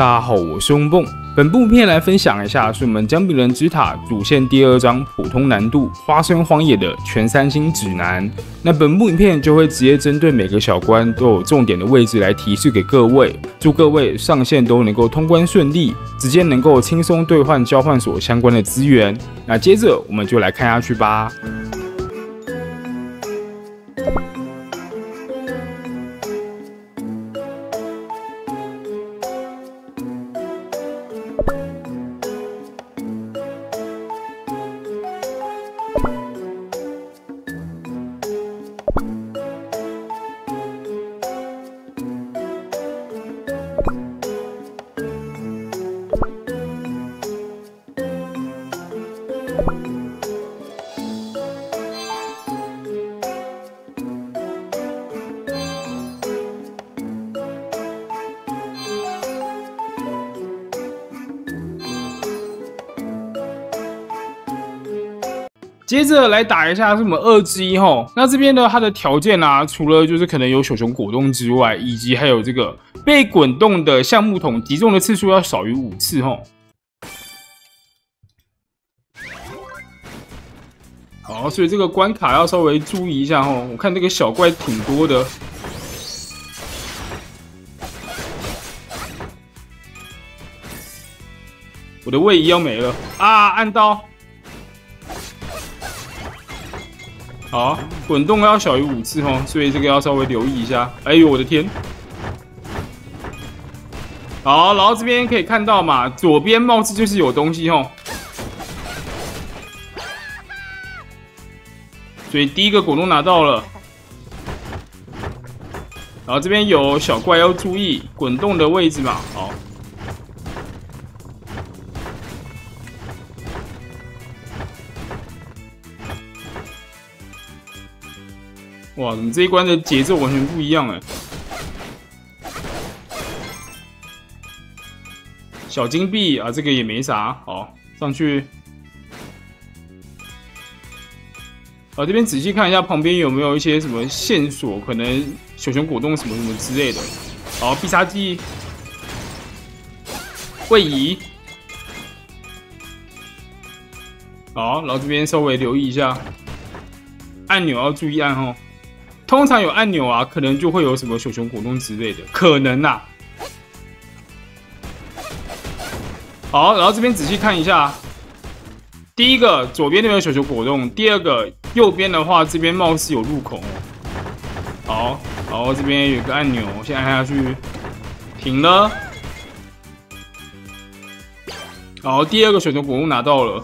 大家好，我是翁蹦。本部片来分享一下是我们姜饼人之塔主线第2章普通难度花生荒野的全3星指南。那本部影片就会直接针对每个小关都有重点的位置来提示给各位，祝各位上线都能够通关顺利，直接能够轻松兑换交换所相关的资源。那接着我们就来看下去吧。接着来打一下是我们2之1吼，那这边的它的条件啊，除了就是可能有熊熊果冻之外，以及还有这个被滚动的橡木桶击中的次数要少于5次吼。好，所以这个关卡要稍微注意一下吼。我看这个小怪挺多的。我的位移要没了啊！按刀。好，滚动要小于5次吼，所以这个要稍微留意一下。哎呦，我的天！好，然后这边可以看到嘛，左边貌似就是有东西吼，所以第一个果冻拿到了。然后这边有小怪要注意滚动的位置嘛，好。哇，怎么这一关的节奏完全不一样哎！小金币啊，这个也没啥，好上去。这边仔细看一下旁边有没有一些什么线索，可能熊熊果冻什么什么之类的。好，必杀技，位移。好，然后这边稍微留意一下，按钮要注意按哦。通常有按钮啊，可能就会有什么熊熊果冻之类的，可能啊。好，然后这边仔细看一下，第一个左边那边有熊熊果冻，第二个右边的话，这边貌似有入口。好，然后这边有一个按钮，我先按下去，停了。好，第2个熊熊果冻拿到了，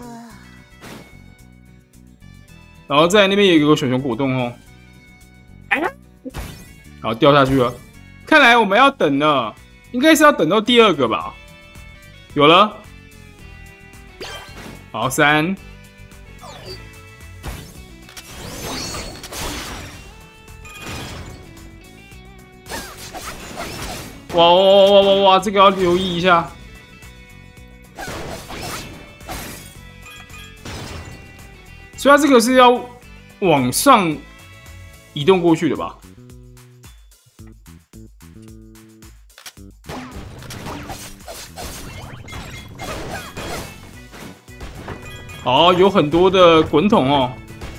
然后在那边有一个熊熊果冻哦。好，掉下去了。看来我们要等了，应该是要等到第2个吧。有了。好，3。哇！这个要留意一下。所以它这个是要往上移动过去的吧？好，有很多的滚筒哦。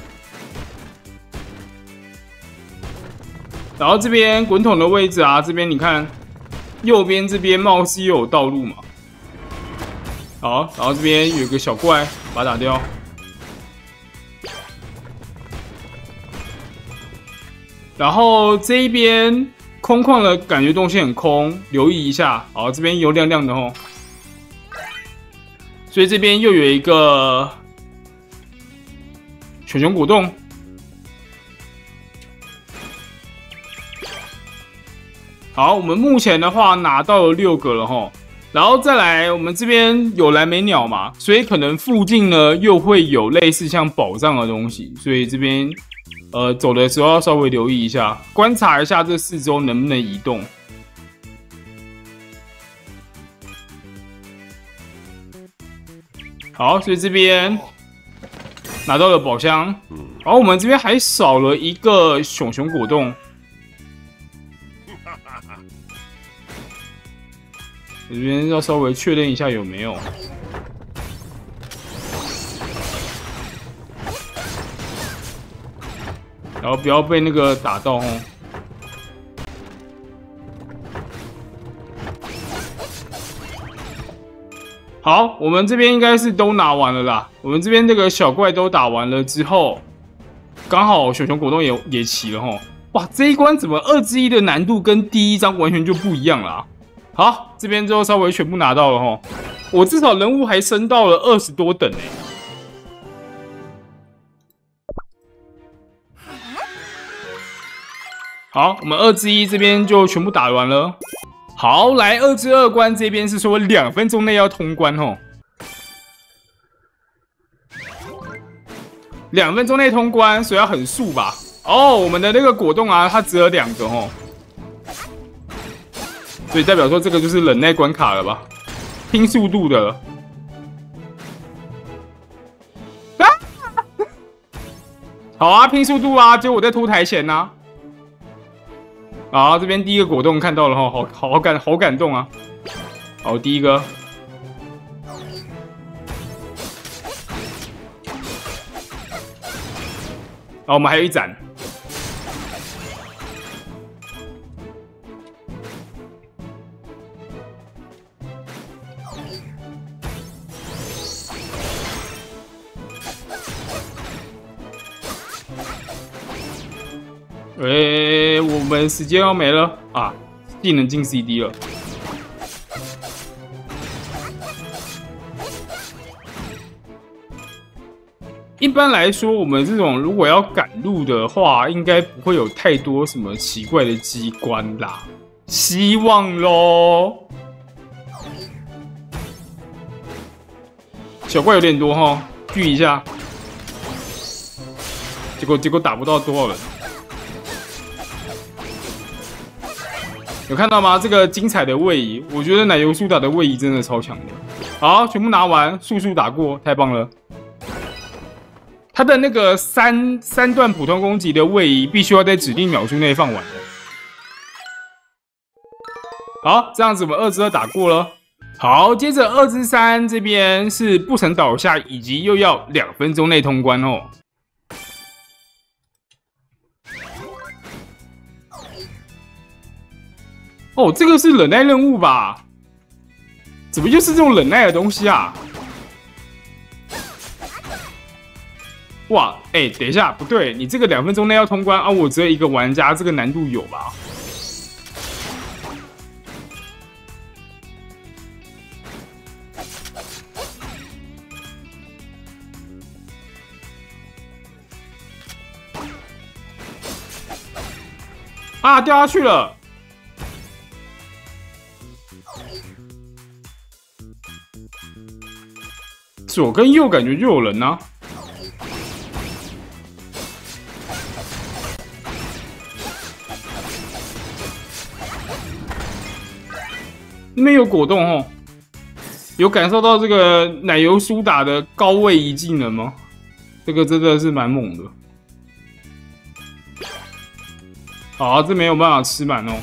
然后这边滚筒的位置啊，这边你看，右边这边貌似又有道路嘛。好，然后这边有一个小怪，把它打掉。然后这一边空旷的感觉东西很空，留意一下。好，这边有亮亮的哦。所以这边又有一个熊熊果冻。好，我们目前的话拿到了6个了齁，然后再来我们这边有蓝莓鸟嘛，所以可能附近呢又会有类似像宝藏的东西，所以这边走的时候要稍微留意一下，观察一下这四周能不能移动。好，所以这边拿到了宝箱，然后我们这边还少了一个熊熊果冻。 这边要稍微确认一下有没有。然后不要被那个打到哦。好，我们这边应该是都拿完了啦。我们这边这个小怪都打完了之后，刚好熊熊果冻也齐了齁。哇，这一关怎么2之1的难度跟第一章完全就不一样啦？好，这边之后稍微全部拿到了齁。我至少人物还升到了20多等欸。好，我们2之1这边就全部打完了。好，来2之2关这边是说2分钟内要通关哦。2分钟内通关，所以要很速吧？哦，我们的那个果冻啊，它只有2个哦，所以代表说这个就是忍耐关卡了吧？拼速度的了。啊！好啊，拼速度啊！结果我在拖台前啊。好，这边第一个果冻看到了哈，好感动啊！好，第一个。好，我们还有一盏。我们时间要没了啊！技能进 CD 了。一般来说，我们这种如果要赶路的话，应该不会有太多什么奇怪的机关啦。希望咯。小怪有点多齁，聚一下。结果打不到多少人。有看到吗？这个精彩的位移，我觉得奶油苏打的位移真的超强的。好，全部拿完，速速打过，太棒了。他的那个三段普通攻击的位移，必须要在指定秒数内放完的。好，这样子我们2之2打过了。好，接着2之3这边是不曾倒下，以及又要2分钟内通关哦。哦，这个是忍耐任务吧？怎么又是这种忍耐的东西啊？哇，等一下，不对，你这个2分钟内要通关啊！我只有1个玩家，这个难度有吧？啊，掉下去了！左跟右感觉就有人啊。那边有果冻哦，有感受到这个奶油苏打的高位移技能吗？这个真的是蛮猛的。好，这没有办法吃满哦。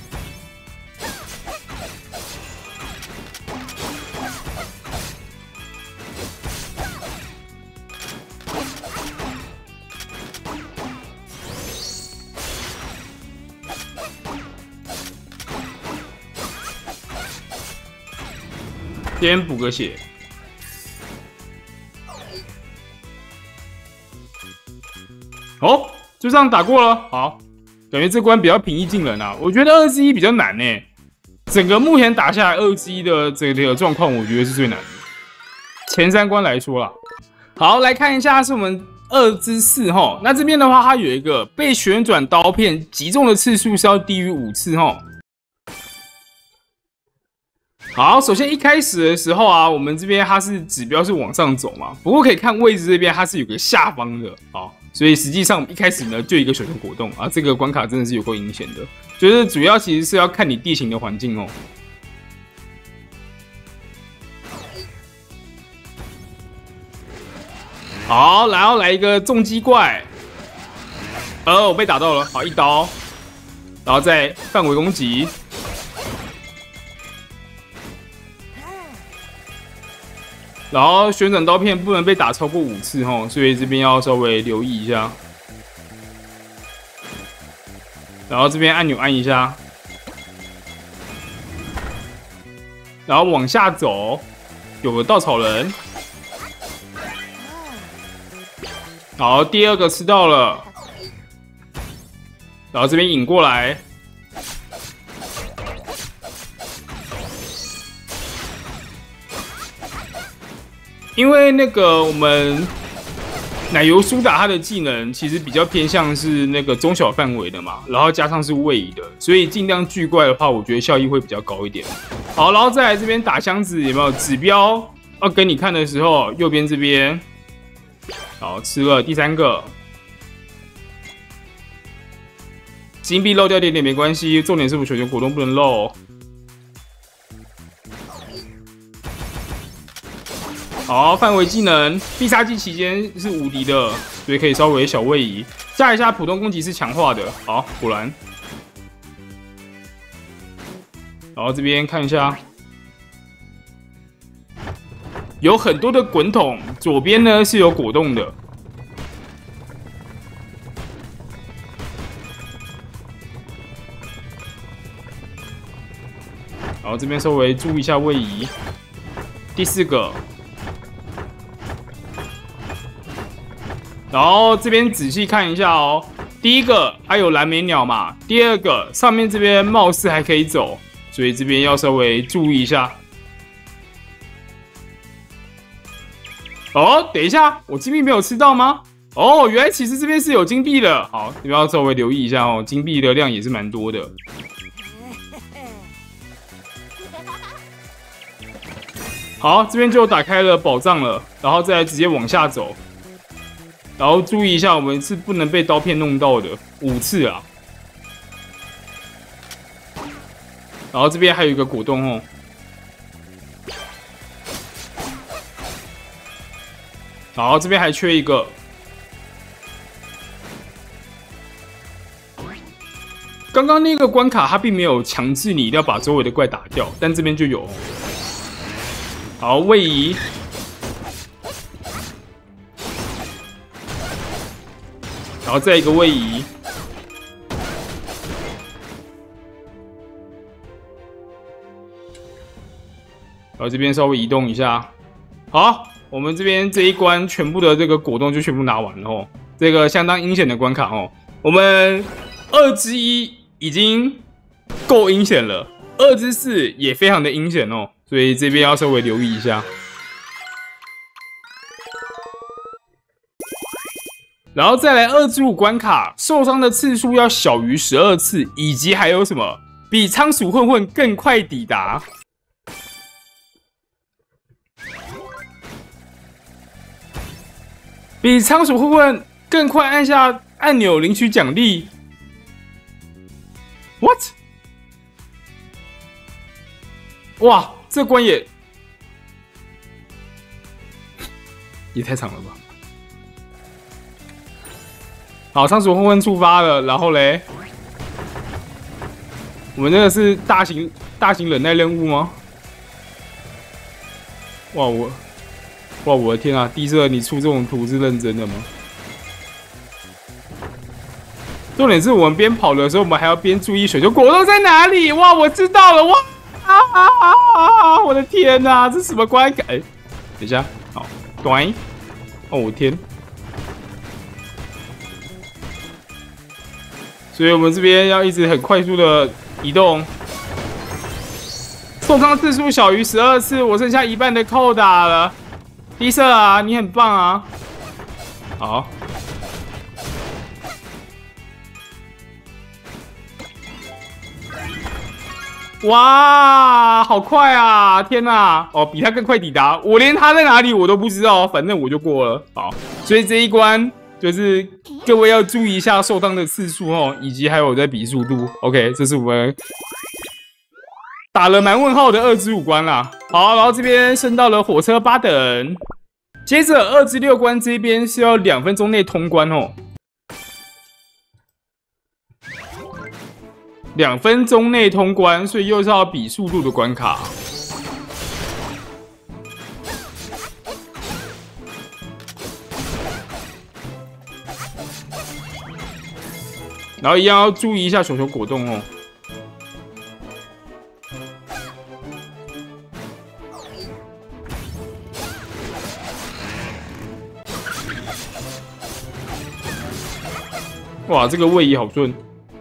先补个血。哦，就这样打过了。好，感觉这关比较平易近人啊。我觉得2之1比较难呢。整个目前打下来2之1的这个状况，我觉得是最难的。前3关来说啦。好，来看一下是我们2之4齁。那这边的话，它有一个被旋转刀片击中的次数是要低于5次齁。好，首先一开始的时候啊，我们这边它是指标是往上走嘛，不过可以看位置这边它是有个下方的啊，所以实际上一开始呢就一个小熊果冻啊，这个关卡真的是有够阴险的，就是主要其实是要看你地形的环境哦。好，然后来一个重击怪，我被打到了，好一刀，然后再范围攻击。 然后旋转刀片不能被打超过5次吼，所以这边要稍微留意一下。然后这边按钮按一下，然后往下走，有个稻草人。好，第2个吃到了，然后这边引过来。因为那个我们奶油苏打它的技能其实比较偏向是那个中小范围的嘛，然后加上是位移的，所以尽量巨怪的话，我觉得效益会比较高一点。好，然后再来这边打箱子有没有指标要给你看的时候，右边这边，好吃了第3个，金币漏掉点点没关系，重点是我球球果冻不能漏。好，范围技能必杀技期间是无敌的，所以可以稍微小位移，加一下普通攻击是强化的。好，果然。然后这边看一下，有很多的滚筒，左边呢是有果冻的。然后这边稍微注意一下位移。第4个。然后这边仔细看一下哦，第1个还有蓝莓鸟嘛，第2个上面这边貌似还可以走，所以这边要稍微注意一下。哦，等一下，我金币没有吃到吗？哦，原来其实这边是有金币的，好，这边要稍微留意一下哦，金币的量也是蛮多的。好，这边就打开了宝藏了，然后再直接往下走。然后注意一下，我们是不能被刀片弄到的，5次啊。然后这边还有一个果冻哦。然后这边还缺一个。刚刚那个关卡它并没有强制你一定要把周围的怪打掉，但这边就有。好，位移。然后再一个位移，然后这边稍微移动一下。好，我们这边这一关全部的这个果冻就全部拿完了哦。这个相当阴险的关卡哦，我们2之1已经够阴险了，2之4也非常的阴险哦，所以这边要稍微留意一下。然后再来2之5关卡，受伤的次数要小于12次，以及还有什么比仓鼠混混更快抵达，比仓鼠混混更快按下按钮领取奖励。What？ 哇，这关也太长了吧！好，仓鼠混混触发了，然后嘞，我们这个是大型忍耐任务吗？哇，我的天啊！地色，你出这种图是认真的吗？重点是我们边跑的时候，我们还要边注意水球果冻在哪里。哇，我知道了！哇我的天哪，这是什么关卡？哎，等一下，好，短，哦，我天！所以我们这边要一直很快速的移动，受伤次数小于12次，我剩下1半的扣打了。低色啊，你很棒啊！好，哇，好快啊！天哪，哦，比他更快抵达，我连他在哪里我都不知道，反正我就过了。好，所以这一关。就是各位要注意一下受伤的次数哦，以及还有在比速度。OK， 这是我们打了蛮问号的2之5关啦。好，然后这边升到了火车8等，接着2之6关这边是要2分钟内通关哦。2分钟内通关，所以又是要比速度的关卡。 然后一样要注意一下球球果冻哦。哇，这个位移好顺。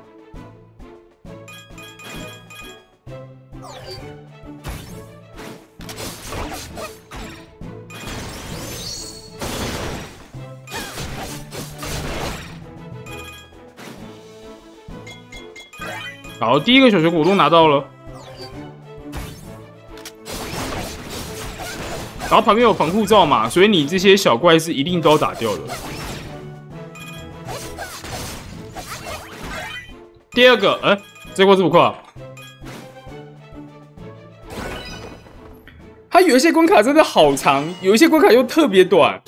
好，第一个小球果冻拿到了，然后旁边有防护罩嘛，所以你这些小怪是一定都要打掉的。第二个，这过这么快？它有一些关卡真的好长，有一些关卡又特别短。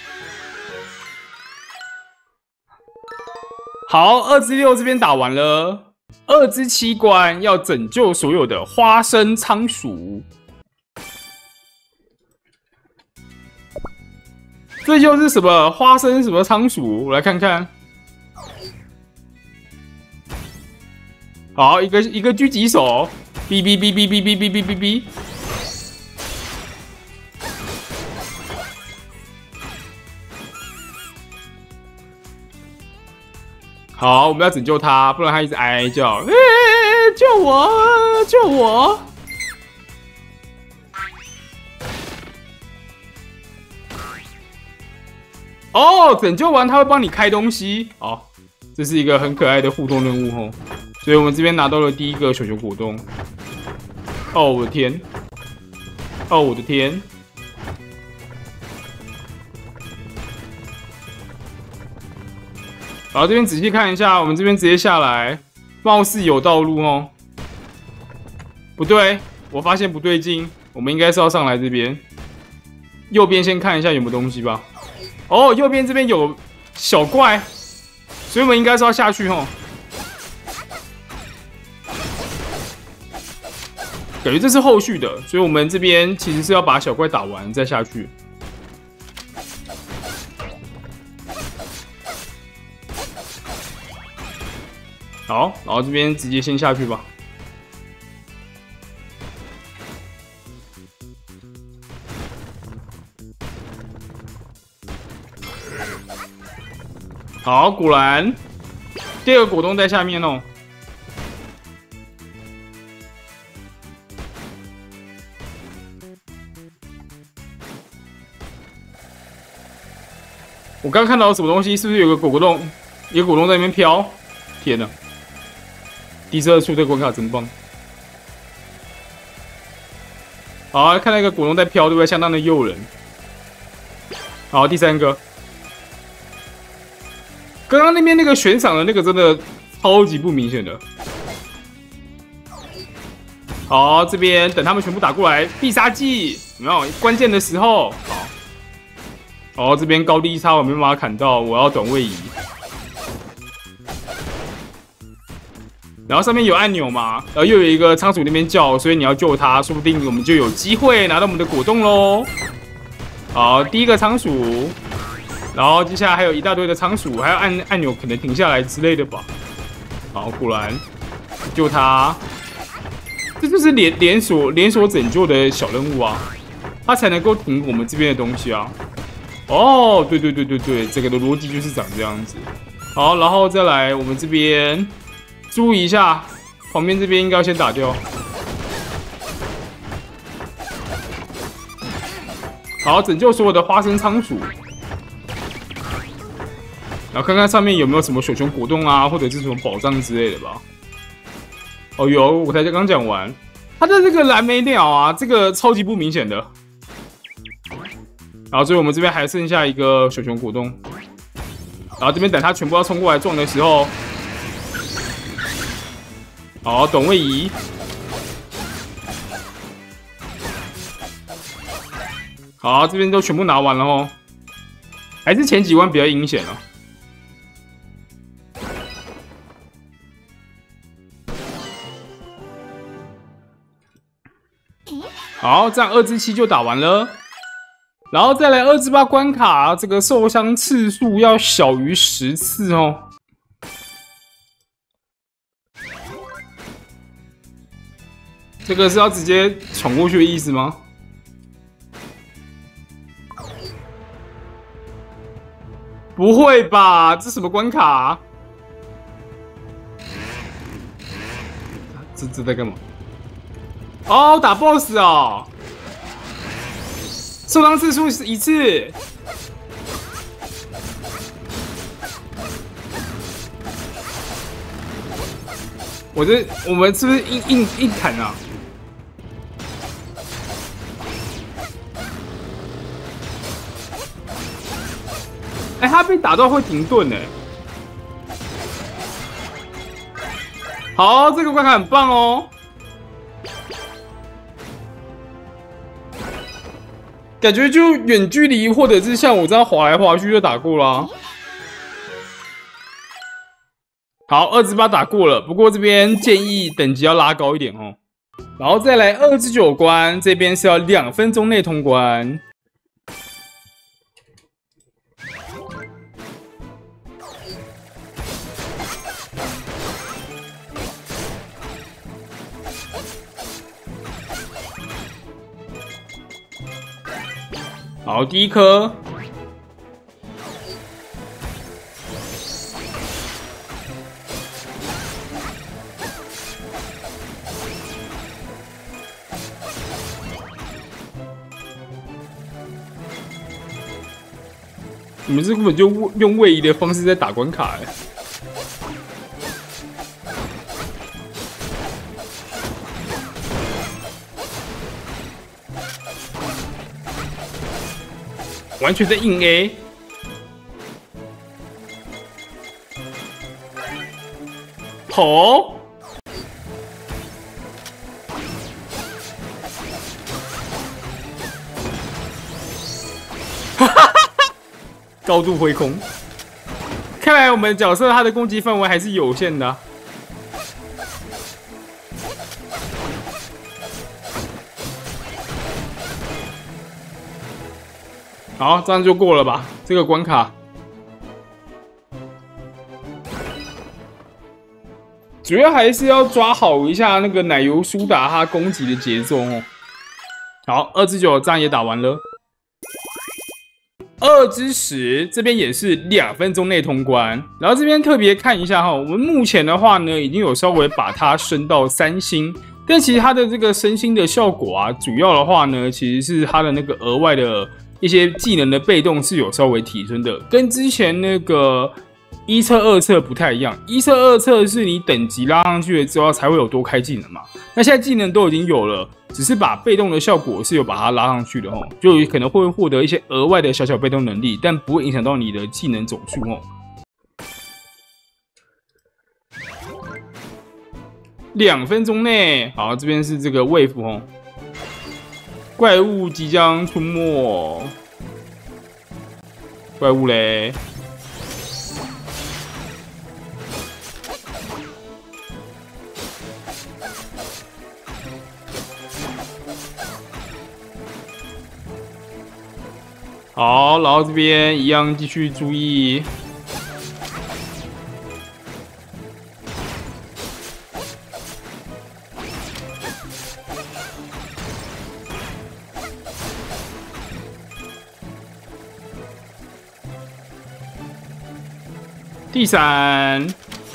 好，2至6这边打完了。2至7关要拯救所有的花生仓鼠，这就是什么花生什么仓鼠？我来看看。好，一个狙击手，哔哔哔哔哔哔哔哔哔哔。好，我们要拯救他，不然他一直哀哀叫，救我，救我！哦，拯救完他会帮你开东西，哦，这是一个很可爱的互动任务哦。所以我们这边拿到了第一个球球果冻。哦，我的天！哦，我的天！然后这边仔细看一下，我们这边直接下来，貌似有道路哦。不对，我发现不对劲，我们应该是要上来这边。右边先看一下有没有东西吧。哦，右边这边有小怪，所以我们应该是要下去哦。感觉这是后续的，所以我们这边其实是要把小怪打完再下去。好，然后这边直接先下去吧。好，果然，第二个果冻在下面哦。我刚看到什么东西？是不是有个果冻？一个果冻在那边飘？天哪！第2处这个关卡真棒。好，看到一个果冻在飘，对不对？相当的诱人。好，第3个。刚刚那边那个悬赏的那个真的超级不明显的。好，这边等他们全部打过来，必杀技有没有？关键的时候，好。哦，这边高低差我没办法砍到，我要短位移。然后上面有按钮嘛，然后又有一个仓鼠那边叫，所以你要救它，说不定我们就有机会拿到我们的果冻喽。好，第一个仓鼠，然后接下来还有一大堆的仓鼠，还要按钮可能停下来之类的吧。好，果然救它，这就是连锁拯救的小任务啊，它才能够停我们这边的东西啊。哦，对，这个的逻辑就是长这样子。好，然后再来我们这边。注意一下，旁边这边应该要先打掉。好，拯救所有的花生仓鼠，然后看看上面有没有什么小熊果冻啊，或者是什么宝藏之类的吧。哦，有，我才刚讲完，它的这个蓝莓鸟啊，这个超级不明显的。然后，所以我们这边还剩下一个小熊果冻，然后这边等它全部要冲过来撞的时候。好，短位移。好，这边都全部拿完了哦。还是前几关比较阴险哦。好，这样2至7就打完了。然后再来2至8关卡，这个受伤次数要小于10次哦。 这个是要直接闯过去的意思吗？不会吧？这什么关卡啊？这在干嘛？哦，打 BOSS 哦，受伤次数是1次。我们是不是硬砍啊？哎、他被打到会停顿哎。好，这个关卡很棒哦。感觉就远距离，或者是像我这样滑来滑去就打过啦。好，2+8打过了，不过这边建议等级要拉高一点哦。然后再来2+9关，这边是要2分钟内通关。好，第一颗。你们这根本就用位移的方式在打关卡哎！完全在硬 A。头。高度挥空，看来我们角色他的攻击范围还是有限的啊。好，这样就过了吧？这个关卡主要还是要抓好一下那个奶油苏打他攻击的节奏哦。好，2+9这样也打完了。2+10这边也是2分钟内通关，然后这边特别看一下哈，我们目前的话呢，已经有稍微把它升到3星，但其实它的这个升星的效果啊，主要的话呢，其实是它的那个额外的一些技能的被动是有稍微提升的，跟之前那个1册2册不太一样。1册2册是你等级拉上去了之后才会有多开技能嘛，那现在技能都已经有了。只是把被动的效果是有把它拉上去的哦，就可能会获得一些额外的小被动能力，但不会影响到你的技能总数哦。2分钟内，好，这边是这个wave哦，怪物即将出没，怪物嘞。好，然后这边一样继续注意。第3。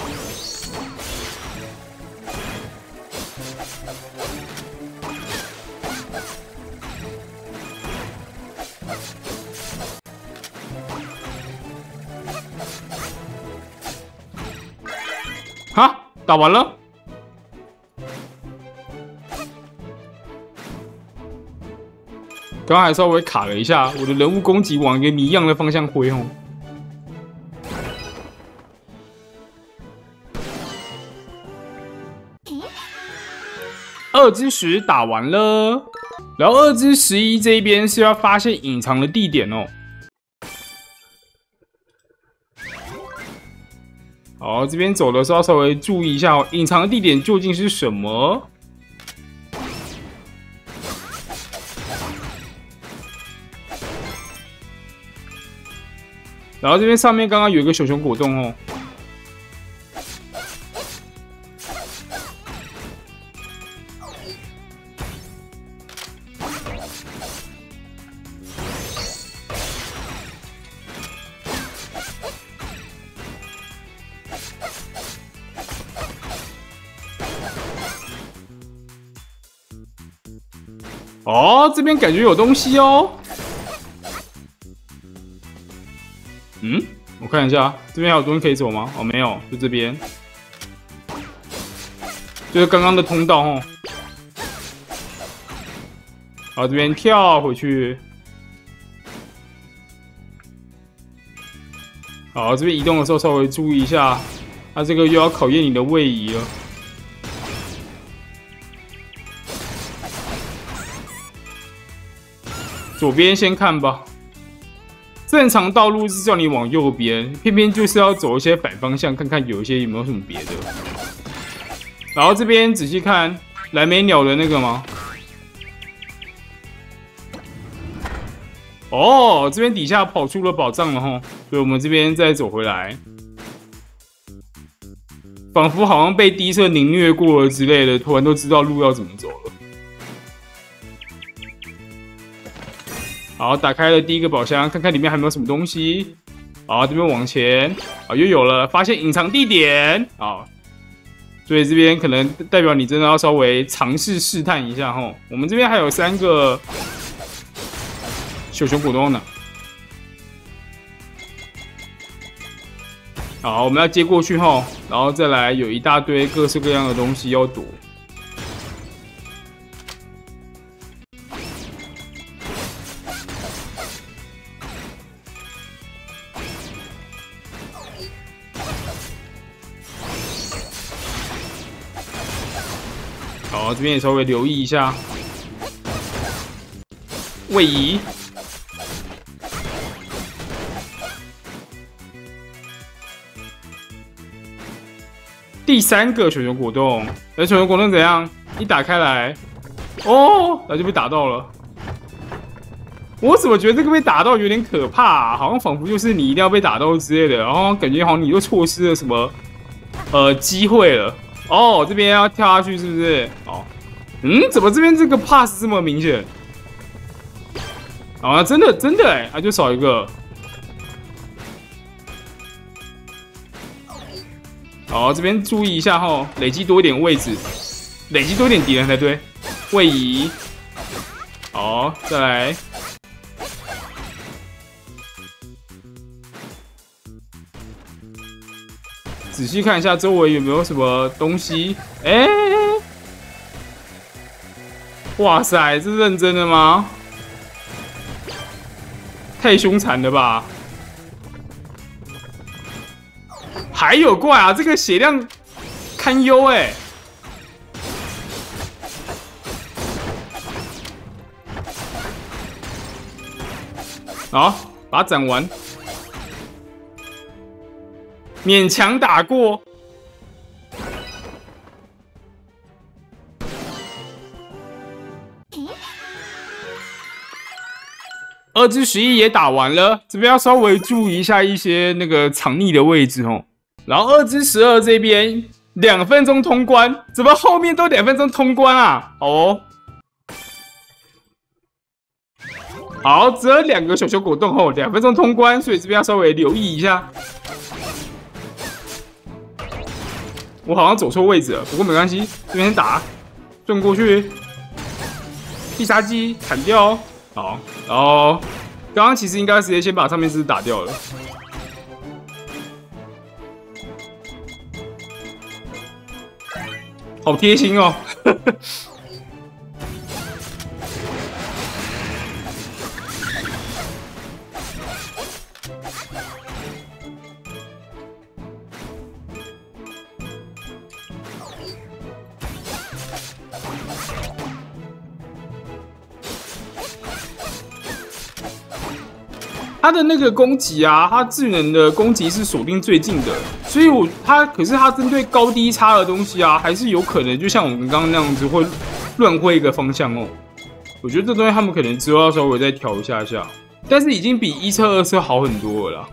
哈，打完了。刚刚还稍微卡了一下，我的人物攻击往一个谜一样的方向挥哦。2+10打完了，然后2+11这一边是要发现隐藏的地点哦。好，这边走的时候要稍微注意一下哦，隐藏的地点究竟是什么？然后这边上面刚刚有一个小熊果冻哦。 哦，这边感觉有东西哦。嗯，我看一下，这边还有东西可以走吗？哦，没有，就这边，就是刚刚的通道哦。好，这边跳回去。好，这边移动的时候稍微注意一下，它这个又要考验你的位移了。左边先看吧，正常道路是叫你往右边，偏偏就是要走一些反方向，看看有一些有没有什么别的。然后这边仔细看蓝莓鸟的那个吗？哦，这边底下跑出了宝藏了吼，所以我们这边再走回来，仿佛好像被第一次凌虐过了之类的，突然都知道路要怎么走了。好，打开了第一个宝箱，看看里面还有没有什么东西。好，这边往前，啊，又有了，发现隐藏地点。好，所以这边可能代表你真的要稍微尝试试探一下吼。我们这边还有3个小熊果冻呢。好，我们要接过去吼，然后再来有一大堆各式各样的东西要躲。好，这边也稍微留意一下位移。第3个小熊果冻，小熊果冻怎样？一打开来，哦，然后就被打到了。我怎么觉得这个被打到有点可怕啊？好像仿佛就是你一定要被打到之类的，然后感觉好像你又错失了什么机会了。哦，这边要跳下去是不是？哦，怎么这边这个 pass 这么明显？啊，真的哎，啊就少一个。好，这边注意一下哈，累积多一点位置，累积多一点敌人才对。位移，好，再来。仔细看一下周围有没有什么东西。哎，哇塞，这是认真的吗？太凶残了吧！还有怪啊，这个血量堪忧哎。好，把它斩完。勉强打过。2至11也打完了，这边要稍微注意一下一些那个藏匿的位置哦。然后2至12这边2分钟通关，怎么后面都2分钟通关啊？哦，好，只有2个小熊果冻后2分钟通关，所以这边要稍微留意一下。我好像走错位置了，不过没关系，这边打，转过去，必杀技砍掉。好，然后刚刚其实应该直接先把上面这只打掉了。好贴心哦。他的那个攻击啊，他智能的攻击是锁定最近的，所以可是他针对高低差的东西啊，还是有可能就像我们刚刚那样子会乱挥一个方向哦。我觉得这东西他们可能之后要稍微再调一下下，但是已经比1测2测好很多了啦。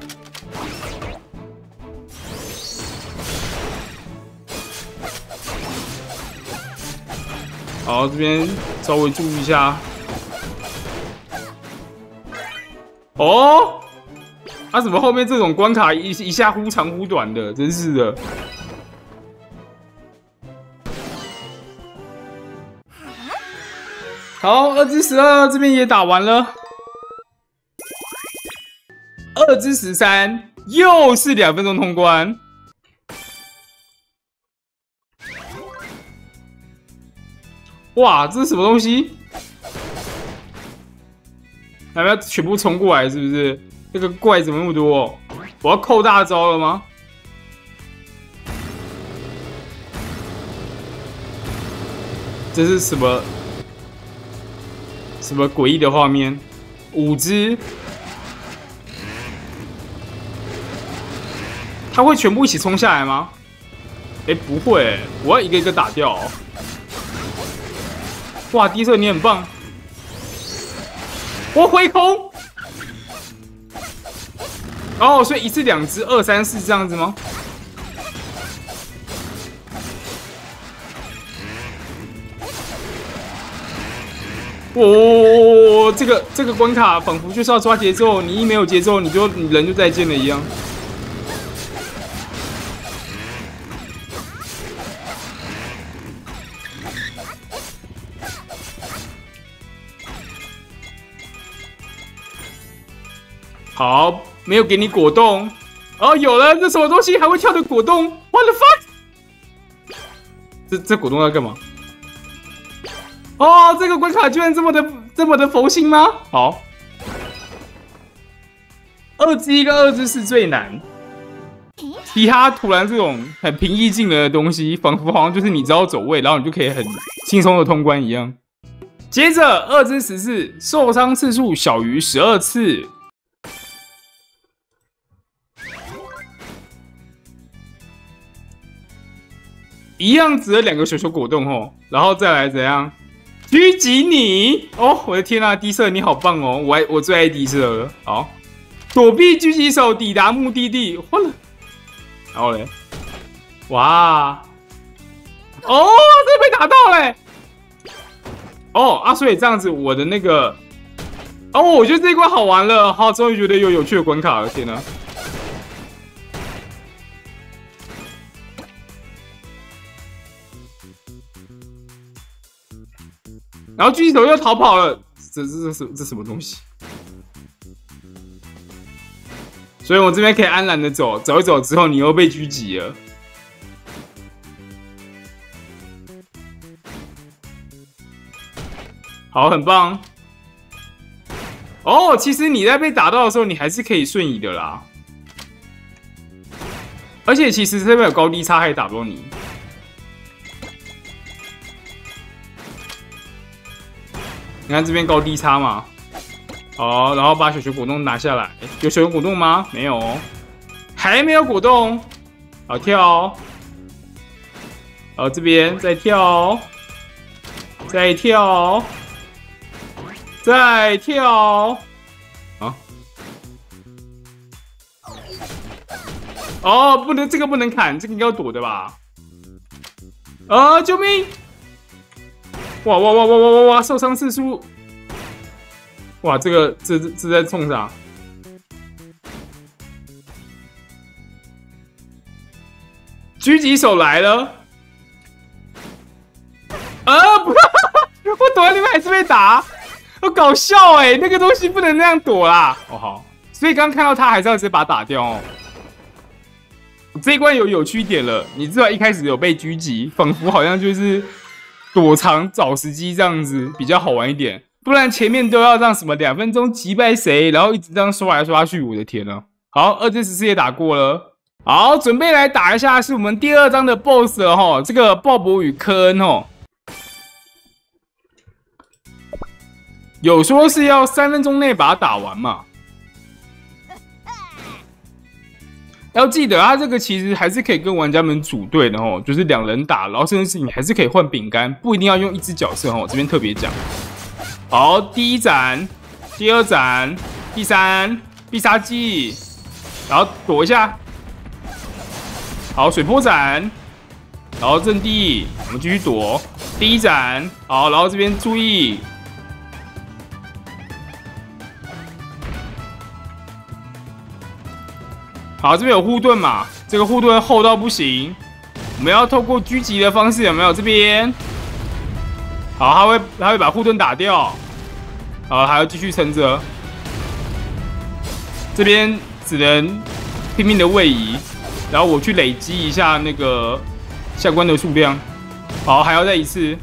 好，这边稍微注意一下。哦，他怎么后面这种关卡一下忽长忽短的，真是的。 好，2之12这边也打完了，2之13又是2分钟通关。哇，这是什么东西？要不要全部冲过来？是不是？这个怪怎么那么多？我要扣大招了吗？这是什么？什么诡异的画面？5只，它会全部一起冲下来吗？哎，不会，我要一个一个打掉哦。哇，低色你很棒！我回空。哦，所以一次2只，2、3、4这样子吗？哦，这个关卡仿佛就是要抓节奏，你一没有节奏，你人就再见了一样。好，没有给你果冻。哦，有了，这什么东西还会跳的果冻 ？What the fuck？这果冻要干嘛？哦，这个关卡居然这么的佛心吗？好，2之1跟2之4最难。其他突然这种很平易近人的东西，仿佛好像就是你只要走位，然后你就可以很轻松的通关一样。接着2之14，受伤次数小于12次。一样只了2个小果冻哦，然后再来怎样？狙击你哦！我的天啊，低色你好棒哦！我最爱低色了。好，躲避狙击手抵达目的地，换了。然后嘞，哇！哦，这被打到嘞！哦啊，所以这样子我的那个，哦，我觉得这一关好玩了，好，终于觉得有趣的关卡了，天哪！然后狙击手又逃跑了，这什么东西？所以我这边可以安然的走一走之后，你又被狙击了。好，很棒。哦，其实你在被打到的时候，你还是可以瞬移的啦。而且其实这边有高低差，还打不到你。你看这边高低差嘛，好，然后把小球果冻拿下来。有小球果冻吗？没有，还没有果冻。好，跳哦。好，这边再跳哦，再跳哦，再跳哦。啊？哦，不能，这个不能砍，这个应该要躲的吧？啊！救命！哇！受伤次数，哇，这在冲啥？狙击手来了！啊！不，我躲在里面还是被打，好搞笑哎！那个东西不能那样躲啦。哦好，所以刚刚看到他还是要直接把他打掉哦。这一关有趣一点了，你至少一开始有被狙击，仿佛好像就是。躲藏找时机这样子比较好玩一点，不然前面都要让什么2分钟击败谁，然后一直这样刷来刷去，我的天啊！好，2之14也打过了，好，准备来打一下是我们第2章的 BOSS 了齁，这个鲍勃与科恩齁，有说是要3分钟内把它打完嘛。要记得，它这个其实还是可以跟玩家们组队的哦，就是2人打，然后甚至是你还是可以换饼干，不一定要用一只角色哦。这边特别讲。好，第1斩，第2斩，第3必杀技，然后躲一下。好，水波斩，然后阵地，我们继续躲。第1斩，好，然后这边注意。好，这边有护盾嘛？这个护盾厚到不行，我们要透过狙击的方式，有没有？这边好，他会把护盾打掉。好，还要继续撑着。这边只能拼命的位移，然后我去累积一下那个相关的数量。好，还要再一次。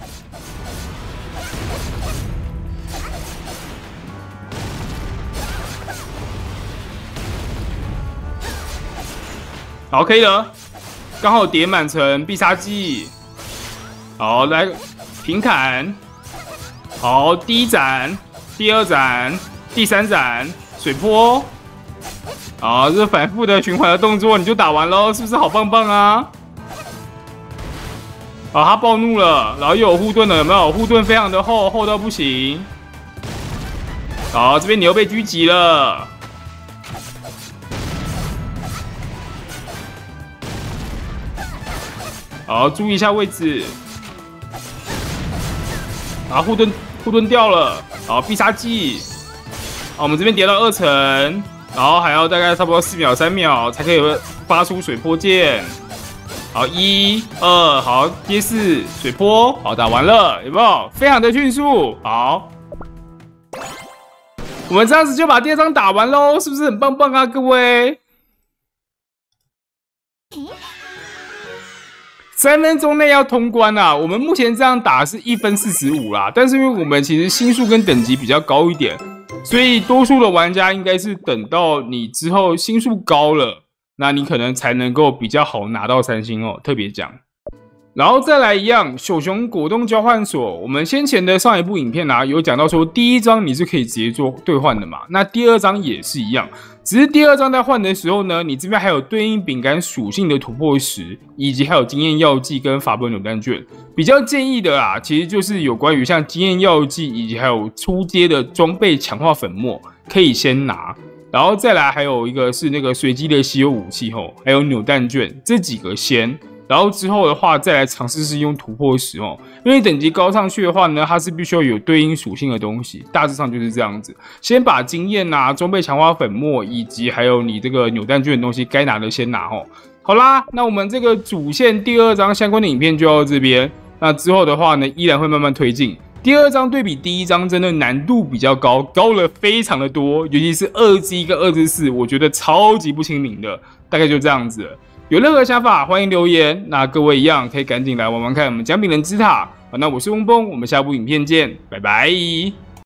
好，可以了，刚好叠满成必杀技。好，来平砍。好，第一斩，第二斩，第三斩，水波。好，这反复的循环的动作你就打完喽，是不是好棒棒啊？好，他暴怒了，然后又有护盾了，有没有？护盾非常的厚，厚到不行。好，这边你又被狙击了。好，注意一下位置。好，护盾掉了。好，必杀技。好，我们这边叠到2层，然后还要大概差不多4秒、3秒才可以发出水波剑。好，1、2，好，接4水波。好，打完了，有没有？非常的迅速。好，我们这样子就把第2章打完喽，是不是很棒棒啊，各位？3分钟内要通关啊！我们目前这样打是1分45啦，但是因为我们其实星数跟等级比较高一点，所以多数的玩家应该是等到你之后星数高了，那你可能才能够比较好拿到3星哦，特别讲。然后再来一样，小熊果冻交换所，我们先前的上一部影片啊，有讲到说第1章你是可以直接做兑换的嘛，那第2章也是一样。只是第2章在换的时候呢，你这边还有对应饼干属性的突破石，以及还有经验药剂跟法本扭蛋券。比较建议的啦，其实就是有关于像经验药剂以及还有初阶的装备强化粉末，可以先拿。然后再来还有一个是那个随机的稀有武器吼，还有扭蛋券这几个先。然后之后的话，再来尝试用突破石哦，因为等级高上去的话呢，它是必须要有对应属性的东西，大致上就是这样子。先把经验啊、装备强化粉末以及还有你这个扭蛋券的东西该拿的先拿哦。好啦，那我们这个主线第2章相关的影片就到这边。那之后的话呢，依然会慢慢推进。第2章对比第1章真的难度比较高，高了非常的多，尤其是2G 跟2+4，我觉得超级不亲民的，大概就这样子了。有任何想法，欢迎留言。那各位一样可以赶紧来玩玩看我们姜饼人之塔。好，那我是嗡嘣，我们下部影片见，拜拜。